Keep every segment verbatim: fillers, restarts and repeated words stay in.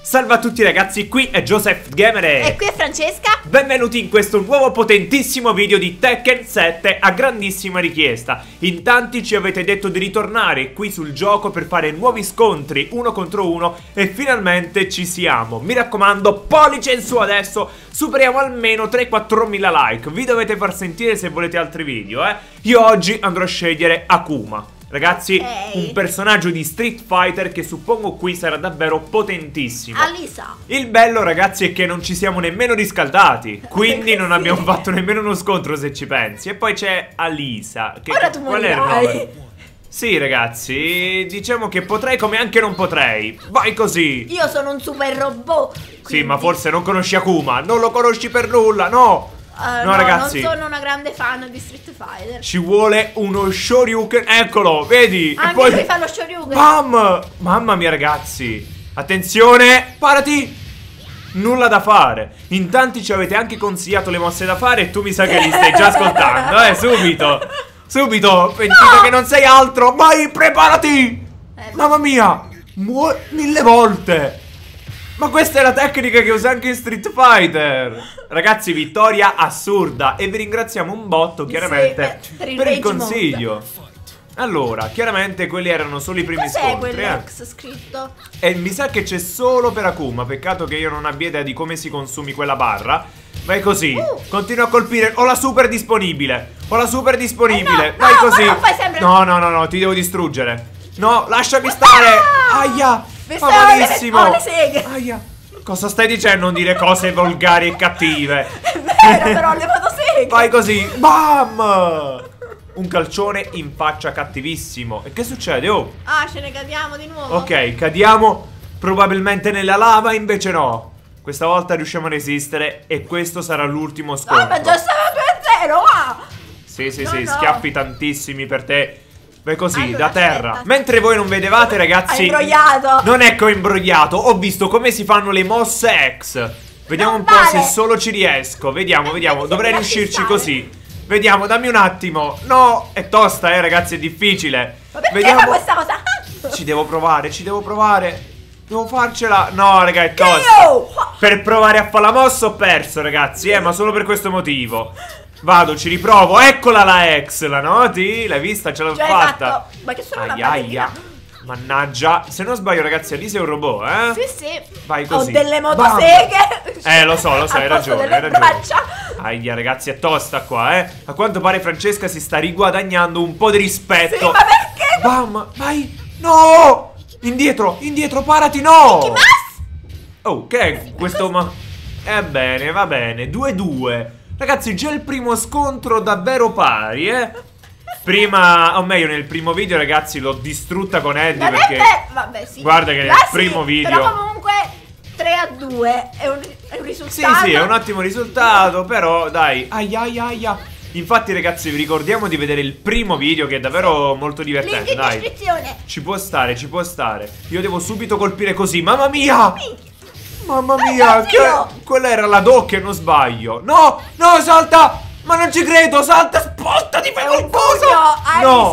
Salve a tutti ragazzi, qui è Joseph Gamer e qui è Francesca. Benvenuti in questo nuovo potentissimo video di Tekken sette a grandissima richiesta. In tanti ci avete detto di ritornare qui sul gioco per fare nuovi scontri uno contro uno e finalmente ci siamo. Mi raccomando, pollice in su adesso, superiamo almeno tre quattro mila like. Vi dovete far sentire se volete altri video, eh. Io oggi andrò a scegliere Akuma. Ragazzi, okay, un personaggio di Street Fighter che suppongo qui sarà davvero potentissimo. Alisa. Il bello ragazzi è che non ci siamo nemmeno riscaldati, quindi non abbiamo fatto nemmeno uno scontro se ci pensi. E poi c'è Alisa che, Ora tu qual è il nome? Sì ragazzi, diciamo che potrei come anche non potrei. Vai così. Io sono un super robot, quindi... Sì, ma forse non conosci Akuma. Non lo conosci per nulla, no. Uh, no, no ragazzi, non sono una grande fan di Street Fighter. Ci vuole uno Shoryuken. Eccolo, vedi? Anche e poi qui fa lo Shoryuken. Bam! Mamma mia ragazzi, attenzione, parati. Nulla da fare. In tanti ci avete anche consigliato le mosse da fare e tu mi sa che li stai già ascoltando. Eh, subito Subito, pentita no! Che non sei altro. Vai, preparati. eh, Mamma mia, muo mille volte. Ma questa è la tecnica che usa anche in Street Fighter. Ragazzi, vittoria assurda. E vi ringraziamo un botto, chiaramente, sì, per il, per il consiglio mode. Allora, chiaramente quelli erano solo i primi scontri. Cos'è quell'ex scritto? E mi sa che c'è solo per Akuma. Peccato che io non abbia idea di come si consumi quella barra. Vai così, uh. continua a colpire. Ho la super disponibile. Ho la super disponibile. eh no, Vai no, così. No, sempre... no, no, no, no, ti devo distruggere. No, lasciami stare. Aia. Ma malissimo. Le, le seghe. Aia. Cosa stai dicendo? Non dire cose volgari e cattive. È vero, però le motoseghe. Vai così. Bam. Un calcione in faccia cattivissimo. E che succede? Oh. Ah, ce ne cadiamo di nuovo. Ok, cadiamo probabilmente nella lava, invece no. Questa volta riusciamo a resistere e questo sarà l'ultimo scontro. Ah, ma già stava due a zero, ah. Sì, sì, no, sì, no. Schiaffi tantissimi per te. Vai così, allora, da terra. aspetta. Mentre voi non vedevate, ragazzi, hai imbrogliato. Non è che ho imbrogliato, ho visto come si fanno le mosse X. Vediamo non un po' vale. se solo ci riesco. Vediamo, eh, vediamo, dovrei riuscirci stare. così. Vediamo, dammi un attimo. No, è tosta, eh, ragazzi, è difficile. Ma perché vediamo. fa questa cosa? Ci devo provare, ci devo provare. Devo farcela. No, raga, è tosta. Io! Per provare a fare la mossa ho perso, ragazzi, eh, ma solo per questo motivo. Vado, ci riprovo. Eccola la X, la noti? L'hai vista? Ce l'ho fatta. Fatto. Ma che sono aia, una aia. Mannaggia. Se non sbaglio, ragazzi, Alisa è un robot, eh? Sì, sì. Vai così. Ho delle motoseghe. Eh, lo so, lo so, hai ragione, hai ragione. Braccia. Aia, ragazzi, è tosta qua, eh. A quanto pare Francesca si sta riguadagnando un po' di rispetto. Sì, ma perché? Bam, vai. No! Indietro, indietro, parati, no! Oh, che è questo ma... Ebbene, va bene, due due. Ragazzi, già il primo scontro davvero pari, eh. Prima, o meglio nel primo video, ragazzi, l'ho distrutta con Eddie perché... Vabbè, sì. Guarda che nel ah, primo sì, video... Però comunque tre a due è un, è un risultato. Sì, sì, è un ottimo risultato, però dai. Aia, aia, aia. Infatti, ragazzi, vi ricordiamo di vedere il primo video che è davvero molto divertente, link in dai. descrizione. Ci può stare, ci può stare. Io devo subito colpire così. Mamma mia! Mamma mia, che... quella era la doppia, non sbaglio. No, no, salta! Ma non ci credo, salta, spostati, fai qualcosa! No!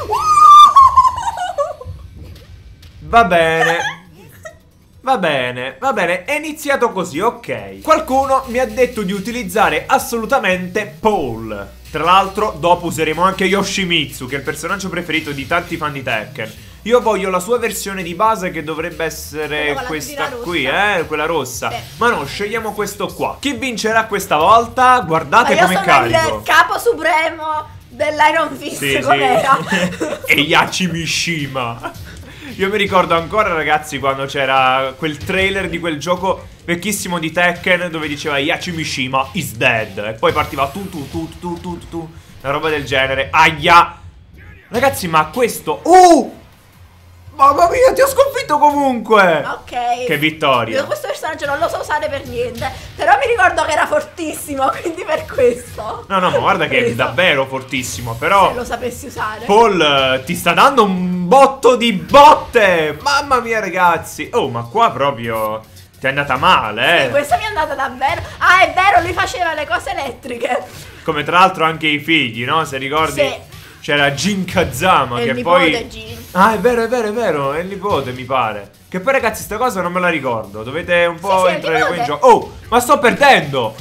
Va bene. Va bene, va bene, è iniziato così, ok. Qualcuno mi ha detto di utilizzare assolutamente Paul. Tra l'altro, dopo useremo anche Yoshimitsu, che è il personaggio preferito di tanti fan di Tekken. Io voglio la sua versione di base, che dovrebbe essere questa qui, eh, quella rossa. Sì. Ma no, scegliamo questo qua. Chi vincerà questa volta? Guardate come carico. Io sono il capo supremo dell'Iron Fist, sì, com'era? Sì. E Yachi Mishima. Io mi ricordo ancora, ragazzi, quando c'era quel trailer di quel gioco vecchissimo di Tekken dove diceva Yachi Mishima is dead. E poi partiva tu tu tu tu tu tu, una roba del genere. Aia. Ragazzi, ma questo... Uh! Mamma mia, ti ho sconfitto comunque. Ok. Che vittoria. Io questo personaggio non lo so usare per niente, però mi ricordo che era fortissimo, quindi per questo. No, no, ma guarda che è davvero fortissimo. Però se lo sapessi usare. Paul ti sta dando un botto di botte. Mamma mia, ragazzi. Oh, ma qua proprio ti è andata male, eh. Sì, questa mi è andata davvero. Ah, è vero, lui faceva le cose elettriche. Come tra l'altro anche i figli, no? Se ricordi, sì. c'era Jin Kazama, e che il poi nipote Jin. Ah, è vero, è vero, è vero, è il nipote, mi pare. Che poi, ragazzi, sta cosa non me la ricordo. Dovete un po' Sì, sì, entrare qui in nipote. gioco. Oh, ma sto perdendo.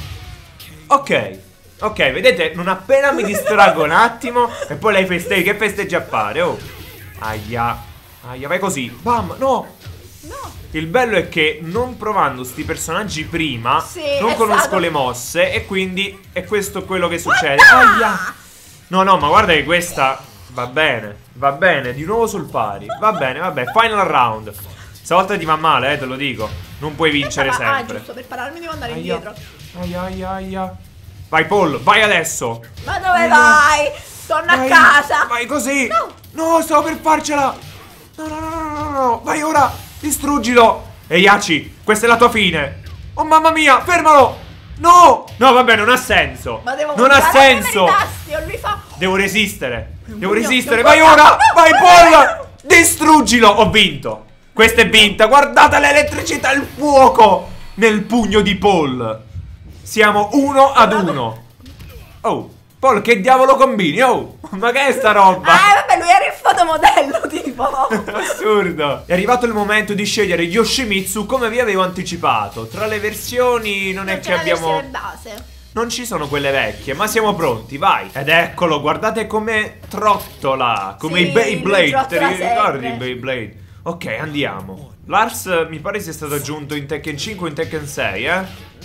Ok, ok, vedete, non appena mi distraggo un attimo e poi lei festeggia, che festeggia a fare? Oh, aia, aia, vai così. Bam, no. No. Il bello è che non provando sti personaggi prima, Sì, non è conosco stato- le mosse e quindi è questo quello che succede. Aia. No, no, ma guarda che questa va bene, va bene, di nuovo sul pari. Va bene, vabbè, final round. Stavolta ti va male, eh, te lo dico. Non puoi vincere Ah, sempre. giusto, per pararmi devo andare Aia. indietro. Aia, aia, aia. Vai, Paul, vai adesso. Ma dove Aia. vai? Torna Vai, a casa. Vai così. No. No, stavo per farcela. No, no, no, no, no, no. Vai ora. Distruggilo. Ehi, Yachi, questa è la tua fine. Oh, mamma mia, fermalo. No. No, vabbè, non ha senso. Ma devo non ha puntare prima senso. i tasti, o lui fa. Devo resistere. Devo No, resistere. no, Vai no, ora. no, Vai, no, Paul. Distruggilo. Ho vinto. Questa è vinta. Guardate l'elettricità e il fuoco nel pugno di Paul. Siamo uno ad uno. Oh, Paul, che diavolo combini? Oh, ma che è sta roba? Ah, vabbè, lui era il fotomodello, tipo. Assurdo. È arrivato il momento di scegliere Yoshimitsu come vi avevo anticipato. Tra le versioni non, Non è c'è che la abbiamo... versione base. Non ci sono quelle vecchie, ma siamo pronti, vai. Ed eccolo, guardate come trottola. Come Sì, i Beyblade. lui Te trottola li ricordi sempre. i Beyblade? Ok, andiamo. Lars mi pare sia stato aggiunto in Tekken cinque o in Tekken sei, eh?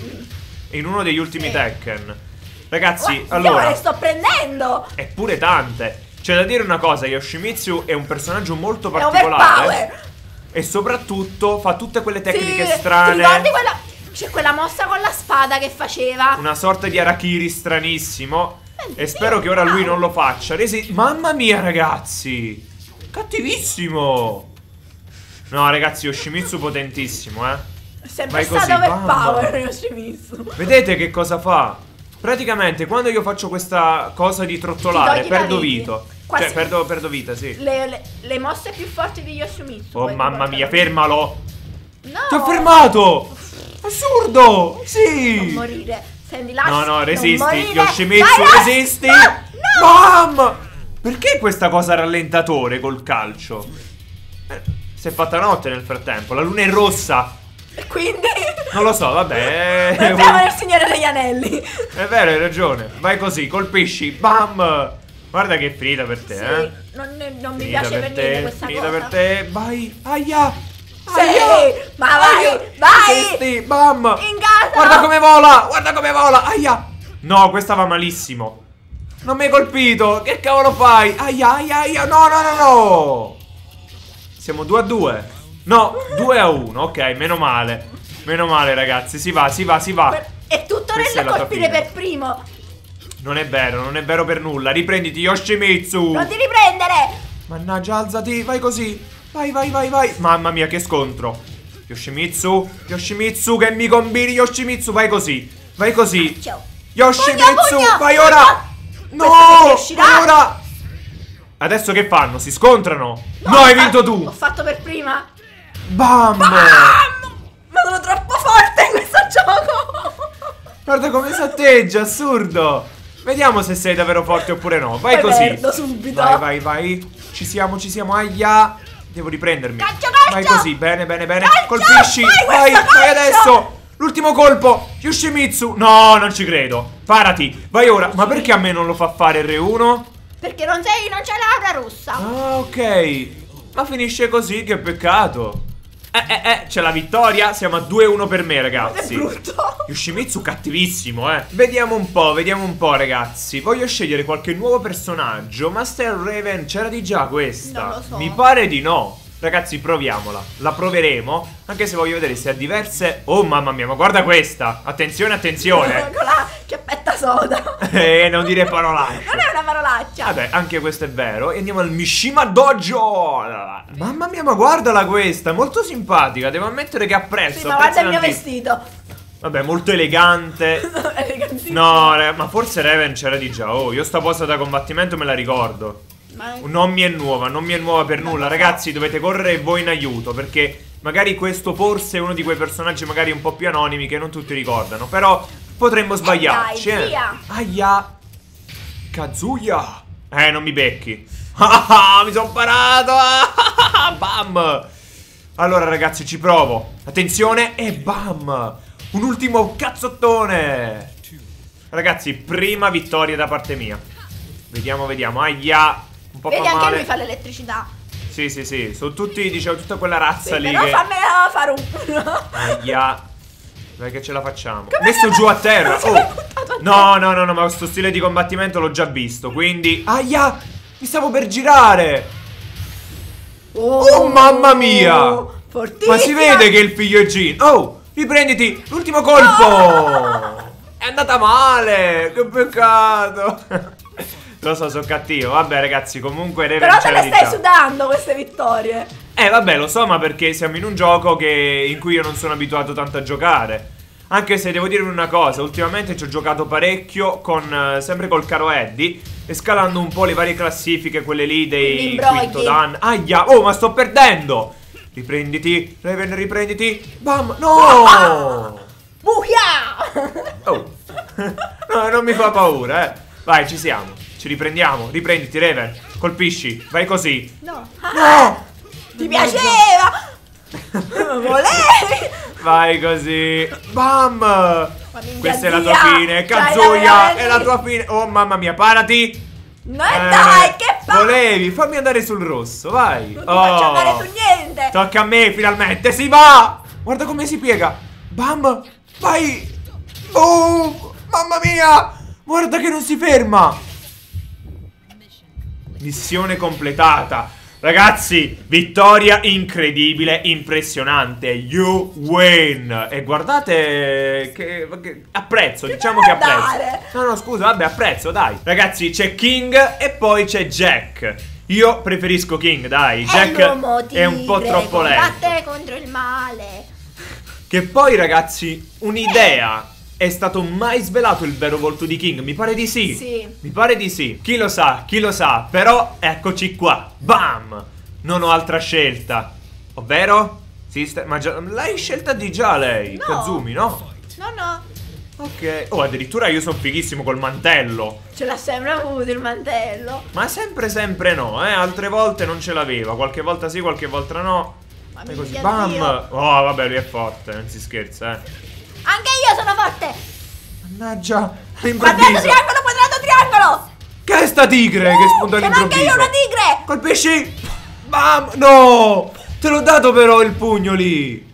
In uno degli ultimi Sì. Tekken. Ragazzi, Guarda, allora... io le sto prendendo. Eppure tante. C'è da dire una cosa, Yoshimitsu è un personaggio molto È particolare. overpower. E soprattutto fa tutte quelle tecniche Sì, ti strane. ricordi quella... C'è quella mossa con la spada che faceva. Una sorta di harakiri stranissimo. Eh, E sì, spero che ora lui wow. non lo faccia. Resi... Mamma mia, ragazzi. Cattivissimo. No, ragazzi, Yoshimitsu potentissimo, eh. È sempre Vai così, stato overpower, mamma. Yoshimitsu. Vedete che cosa fa? Praticamente quando io faccio questa cosa di trottolare Ti togli la perdo vita. vita. Quasi- Cioè perdo, perdo vita, sì. Le, le, le mosse più forti di Yoshimitsu. Oh poi mamma ti mia, portano- fermalo. No. Ti ho fermato. Assurdo. Sì. Non morire. Sandy Lars, No, no, non resisti. morire. Yoshimitsu, Vai, Lars! resisti. No, no. Bam. Perché questa cosa rallentatore col calcio? Eh, si è fatta notte nel frattempo. La luna è rossa. E quindi... Non lo so, vabbè. Andiamo nel Signore degli Anelli. È vero, hai ragione. Vai così, colpisci. Bam. Guarda che è finita per te, Sì, eh. non, non mi Finita piace per per niente te, questa finita cosa. per te. Vai. Aia. Sì, Aia. ma vai, Aia. vai. Resisti, bam. In casa. Guarda come vola, guarda come vola. Aia. No, questa va malissimo. Non mi hai colpito. Che cavolo fai? Aia, aia, aia. No, no, no, no. Siamo due a due. No, due a uno. Ok, meno male. Meno male, ragazzi. Si va, si va, si va. È tutto Questa è nel la tua colpire fine. per primo. Non è vero, non è vero per nulla. Riprenditi, Yoshimitsu. Non ti riprendere. Mannaggia, alzati, vai così. Vai, vai, vai, vai. Mamma mia, che scontro. Yoshimitsu, Yoshimitsu, che mi combini, Yoshimitsu, vai così. Vai così. Ciao. Yoshimitsu, Pugno, pugno. vai ora. No, Questo che riuscirà. vai ora. Adesso che fanno? Si scontrano? No, hai vinto tu. L'ho fatto per prima. Bam. Bam! Ma sono troppo forte in questo gioco. Guarda come s'atteggia, assurdo. Vediamo se sei davvero forte oppure no. Vai Poi così. perdo subito. Vai, vai, vai. Ci siamo, ci siamo. Aia. Devo riprendermi. Calcio, calcio. Vai così, bene, bene, bene. Calcio, Colpisci. vai, Vai, questo vai calcio. adesso. L'ultimo colpo. Yoshimitsu. No, non ci credo. Parati. Vai ora. Ma perché a me non lo fa fare R uno? Perché non sei, non c'è l'aura rossa. Ah, ok. Ma finisce così, che peccato. Eh, eh, eh, c'è la vittoria. Siamo a due a uno per me, È ragazzi. brutto. Yoshimitsu cattivissimo, eh. Vediamo un po', vediamo un po', ragazzi. Voglio scegliere qualche nuovo personaggio. Master Raven, c'era di già questa? Non lo so. Mi pare di no. Ragazzi, proviamola. La proveremo. Anche se voglio vedere se ha diverse. Oh, mamma mia, ma guarda questa. Attenzione, attenzione. Con la chiappetta soda. Eh, non dire parolacce. Non è una parolaccia. Vabbè, anche questo è vero. E andiamo al Mishima Dojo. Mamma mia, ma guardala questa. Molto simpatica. Devo ammettere che apprezzo. Sì, ma guarda il apprezzo mio tantissimo. vestito. Vabbè, molto elegante. Elegantissimo. No, re- ma forse Raven c'era di già. Oh, io sta posa da combattimento me la ricordo. Ma... Non mi è nuova, non mi è nuova per nulla. Ragazzi, dovete correre voi in aiuto. Perché magari questo forse è uno di quei personaggi magari un po' più anonimi che non tutti ricordano. Però potremmo sbagliarci, dai, eh. via. Aia. Kazuya. Eh, non mi becchi. Ah, mi sono parato. Ah, bam. Allora ragazzi, ci provo. Attenzione e bam. Un ultimo cazzottone. Ragazzi, prima vittoria da parte mia. Vediamo, vediamo. Aia. Un po' Vedi, fa anche male. lui fa l'elettricità. Sì, sì, sì. Sono tutti, diciamo, tutta quella razza Sì, lì però che... fammela fare un... Aia. Dai che ce la facciamo. Messo giù a terra. Non Oh. sei buttato a No, no, no, no, ma questo stile di combattimento l'ho già visto. Quindi... Aia. Mi stavo per girare. Oh, mamma mia. Fortissima. Ma si vede che il figlio è Jin. Oh, riprenditi. L'ultimo colpo. No. È andata male. Che peccato. Lo so, sono cattivo. Vabbè ragazzi, comunque Raven Però ce te l'ha le di stai già. sudando queste vittorie. Eh vabbè, lo so, ma perché siamo in un gioco che... in cui io non sono abituato tanto a giocare. Anche se devo dirvi una cosa, ultimamente ci ho giocato parecchio con eh, sempre col caro Eddie e scalando un po' le varie classifiche, quelle lì dei Imbrogli. quinto dan. Aia, oh, ma sto perdendo. Riprenditi, Raven, riprenditi. Bam, no. Buia! Oh. No, non mi fa paura, eh. Vai, ci siamo. Ci riprendiamo. Riprenditi, Raven. Colpisci. Vai così. No. No. Ti piaceva? Volevi? Vai così. Bam. minchia, Questa è la zia. tua fine. C'hai Kazuya, la- è la tua fine. Oh, mamma mia, parati. No, e Eh, dai, che fa? Volevi, fammi andare sul rosso, vai. Non ti faccio andare su niente. Tocca a me, finalmente. Si va. Guarda come si piega. Bam. Vai. Oh, mamma mia. Guarda che non si ferma. Missione completata. Ragazzi, vittoria incredibile, impressionante. You win. E guardate che, che apprezzo, Ti diciamo devo che apprezzo. dare. No, no, scusa, vabbè, apprezzo, dai. Ragazzi, c'è King e poi c'è Jack. Io preferisco King, dai. Jack l'uomo è un po' tigre, troppo lento. combatte contro il male. Che poi, ragazzi, un'idea. È stato mai svelato il vero volto di King? Mi pare di sì. Sì. Mi pare di sì. Chi lo sa, chi lo sa. Però eccoci qua. Bam! Non ho altra scelta. Ovvero? Sister, ma già l'hai scelta di già lei, No. Kazumi, no? No, no. Ok. Oh, addirittura io sono fighissimo col mantello. Ce l'ha sempre avuto il mantello. Ma sempre, sempre no, eh. Altre volte non ce l'aveva. Qualche volta sì, qualche volta no. Ma E così. mia Bam! Dio. Oh, vabbè, lui è forte, non si scherza, eh. Anche io sono forte. Mannaggia, Quadrato, all'improvviso. triangolo, quadrato, triangolo. Che è sta tigre che spunta Sono anche io all'improvviso? una tigre. Colpisci! Bam! No! Te l'ho dato però il pugno lì!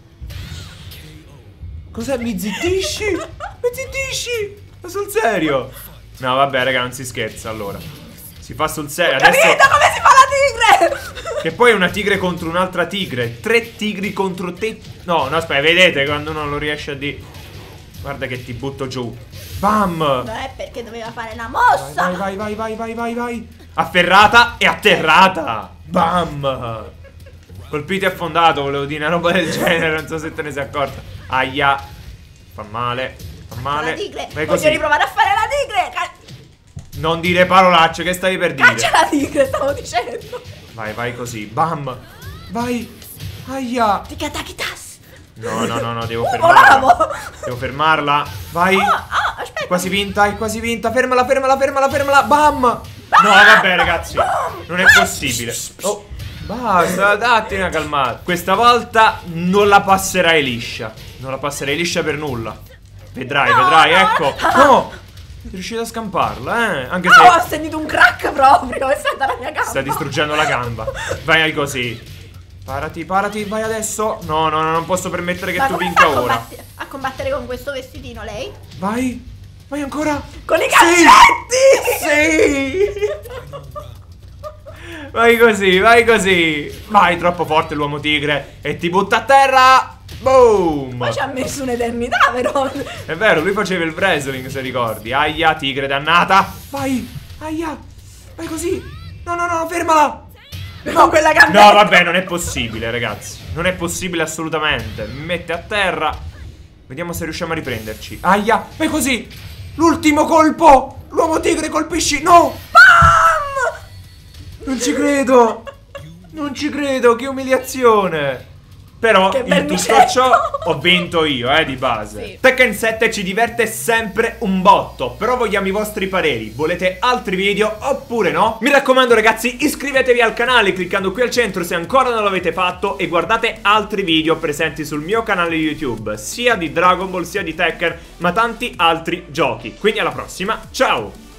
Cos'è? Mi zittisci? Mi zittisci? Ma sul serio? No vabbè raga, non si scherza allora. Si fa sul serio. Adesso... Capito come si fa la tigre? Che poi è una tigre contro un'altra tigre. Tre tigri contro te. No, no, aspetta, vedete quando uno non riesce a dire. Guarda che ti butto giù. Bam! No, è perché doveva fare una mossa. Vai, vai, vai, vai, vai, vai, vai. Afferrata e atterrata. Bam! Colpito e affondato, volevo dire una roba del genere, non so se te ne sei accorta. Aia. Fa male, fa male. La tigre. Vai Voglio così. riprovare a fare la tigre. Ca- Non dire parolacce, che stavi per dire? Caccia la tigre, stavo dicendo. Vai, vai così. Bam. Vai. Aia. Tikatakitas. No, no, no, no, devo Uh, fermarla. volavo. Devo fermarla. Vai. Ah, ah, aspetta. Quasi vinta, è quasi vinta. Fermala, fermala, fermala, fermala. Bam. No, vabbè, ragazzi. Non è possibile. Oh, basta, datti una calmata. Questa volta non la passerai liscia. Non la passerai liscia per nulla. Vedrai, No, vedrai, no. ecco. No. Sei riuscito a scamparla, eh. Anche Oh, ho se sentito un crack proprio. È stata la mia gamba. sta distruggendo la gamba. Vai così. Parati, parati, vai adesso. No, no, no, non posso permettere che Ma tu come vinca fa a ora. combattere, a combattere con questo vestitino lei? Vai. Vai ancora. Con i Sì. calcetti! Sì. Vai così, vai così. Vai, troppo forte l'uomo tigre. E ti butta a terra. Boom. Poi ci ha messo un'eternità, però. È vero, lui faceva il wrestling, se ricordi. Aia, tigre dannata. Vai, aia. Vai così. No, no, no, fermala. Con quella gamba. No, vabbè, non è possibile, ragazzi. Non è possibile assolutamente. Mi mette a terra. Vediamo se riusciamo a riprenderci. Aia, vai così. L'ultimo colpo. L'uomo tigre colpisci. No. Bam. Non ci credo. Non ci credo, che umiliazione. Però Che bel il micetto. Tuscoccio ho vinto io, eh, di base. Sì. Tekken sette ci diverte sempre un botto, però vogliamo i vostri pareri. Volete altri video oppure no? Mi raccomando ragazzi, iscrivetevi al canale cliccando qui al centro se ancora non l'avete fatto e guardate altri video presenti sul mio canale YouTube, sia di Dragon Ball sia di Tekken, ma tanti altri giochi. Quindi alla prossima, ciao!